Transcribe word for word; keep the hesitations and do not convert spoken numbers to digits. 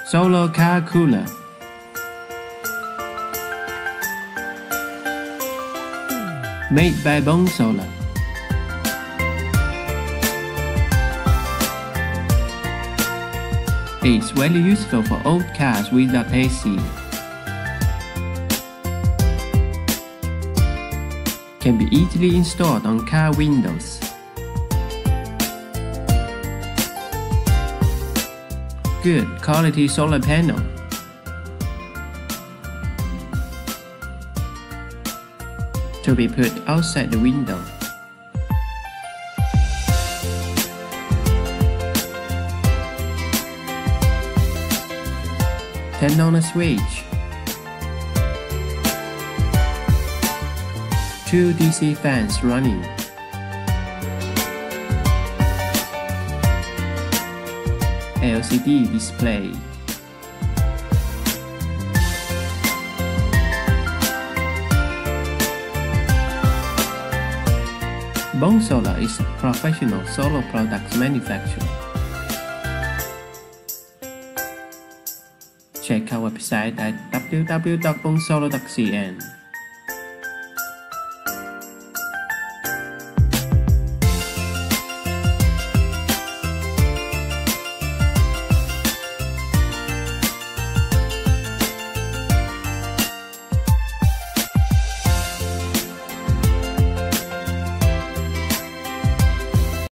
Solar car cooler. Made by Bong Solar. It's very useful for old cars without A C. Can be easily installed on car windows. Good quality solar panel. To be put outside the window. Turn on a switch. Two D C fans running. L C D display. Bong Solar is a professional solar products manufacturer. Check our website at w w w dot bong solar dot c n.